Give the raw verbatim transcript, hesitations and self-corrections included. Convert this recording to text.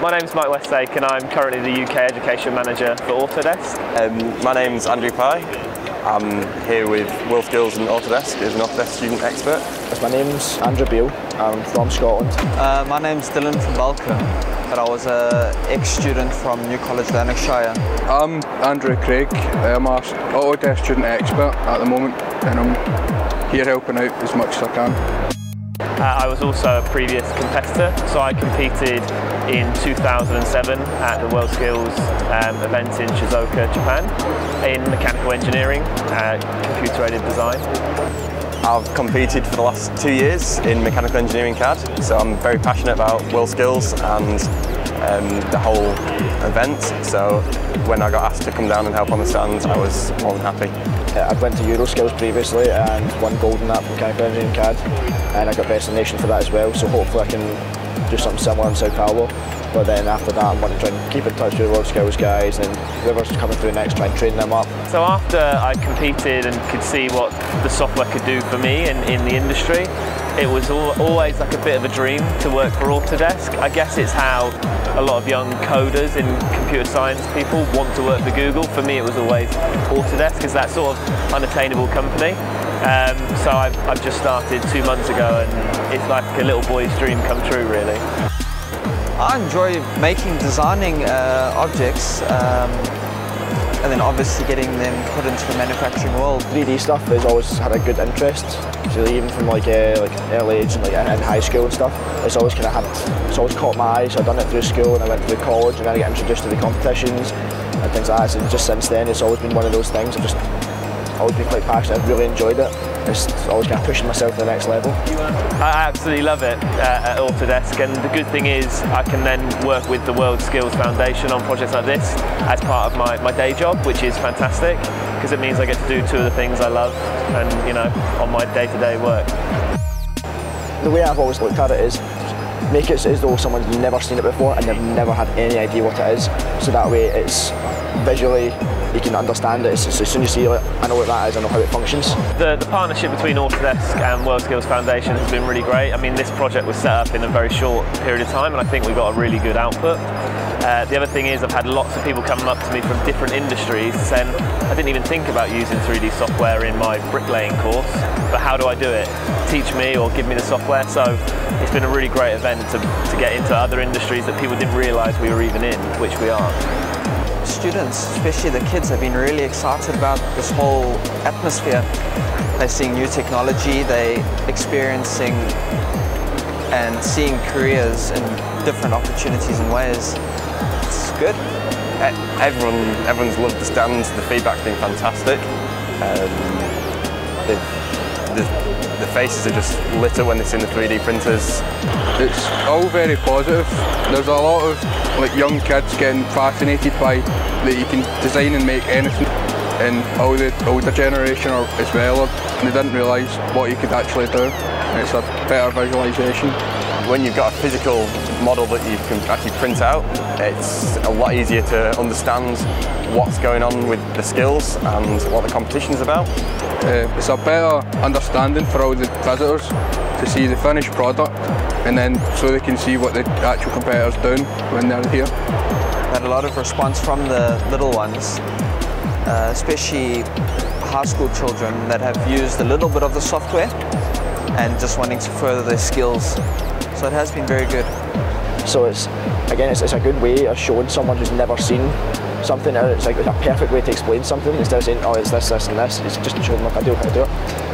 My name's Mike Westake and I'm currently the U K Education Manager for Autodesk. Um, my name's Andrew Pye. I'm here with WorldSkills and Autodesk as an Autodesk student expert. My name's Andrew Beale. I'm from Scotland. Uh, my name's Dylan from Balcombe, but I was an ex-student from New College, Lanarkshire. I'm Andrew Craig. I'm an Autodesk student expert at the moment and I'm here helping out as much as I can. Uh, I was also a previous competitor, so I competed in two thousand seven at the WorldSkills um, event in Shizuoka, Japan, in mechanical engineering, uh, computer-aided design. I've competed for the last two years in mechanical engineering C A D, so I'm very passionate about WorldSkills and um, the whole event. So when I got asked to come down and help on the stand, I was more than happy. I went to WorldSkills previously and won gold in that for mechanical engineering C A D, and I got best in the nation for that as well, so hopefully I can do something similar in Sao Paulo. But then after that I want to try and keep in touch with the WorldSkills guys, and whoever's coming through next, try and train them up. So after I competed and could see what the software could do for me in, in the industry, it was al always like a bit of a dream to work for Autodesk. I guess it's how a lot of young coders and computer science people want to work for Google. For me it was always Autodesk, because that sort of unattainable company. Um, so I've, I've just started two months ago and it's like a little boy's dream come true, really. I enjoy making, designing uh, objects, um, and then obviously getting them put into the manufacturing world. three D stuff has always had a good interest, so even from like uh, like early age and like in high school and stuff, it's always kind of had, it's always caught my eye. So I've done it through school and I went through college and then I got introduced to the competitions and things like that. So just since then, it's always been one of those things. I've just always been quite passionate. I've really enjoyed it. It's always kind of pushing myself to the next level. I absolutely love it uh, at Autodesk, and the good thing is I can then work with the WorldSkills Foundation on projects like this as part of my, my day job, which is fantastic because it means I get to do two of the things I love and, you know, on my day-to-day work. The way I've always looked at it is make it as though someone's never seen it before and they've never had any idea what it is, so that way it's visually you can understand it. So as soon as you see it, I know what that is, I know how it functions. The, the partnership between Autodesk and WorldSkills Foundation has been really great. I mean, this project was set up in a very short period of time and I think we got a really good output. Uh, the other thing is I've had lots of people coming up to me from different industries saying, I didn't even think about using three D software in my bricklaying course, but how do I do it? Teach me or give me the software. So it's been a really great event to, to get into other industries that people didn't realise we were even in, which we are. Students, especially the kids, have been really excited about this whole atmosphere. They're seeing new technology, they're experiencing and seeing careers and different opportunities and ways. It's good. Everyone, everyone's loved the stands, the feedback's been fantastic. Um, the, the faces are just lit up when they've seen the three D printers. It's all very positive. There's a lot of like young kids getting fascinated by that you can design and make anything, and all the older generation are as well, and they didn't realise what you could actually do. It's a better visualisation. When you've got a physical model that you can actually print out, it's a lot easier to understand what's going on with the skills and what the competition's about. Uh, it's a better understanding for all the visitors to see the finished product, and then so they can see what the actual competitors doing when they're here. Had a lot of response from the little ones, uh, especially high school children that have used a little bit of the software and just wanting to further their skills. So it has been very good. So it's, again, it's, it's a good way of showing someone who's never seen something, and it's like a perfect way to explain something instead of saying, oh, it's this, this and this. It's just showing them like I do how to do it.